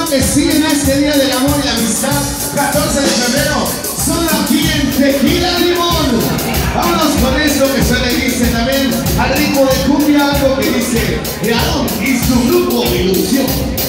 que sí, en este Día del Amor y la Amistad, 14 de febrero, solo aquí en Tequila Limón. Vámonos con eso que se le dice también al ritmo de cumbia, algo que dice León y su grupo Ilusión.